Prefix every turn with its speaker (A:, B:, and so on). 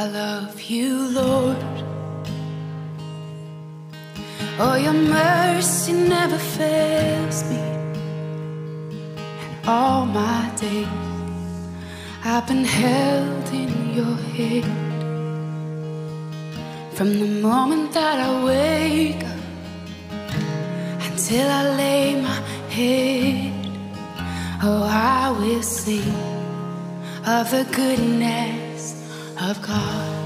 A: love you, Lord. Oh, your mercy never fails me. And all my days I've been held in your hand. From the moment that I wake up until I lay my head, oh, I will sing of the goodness of God.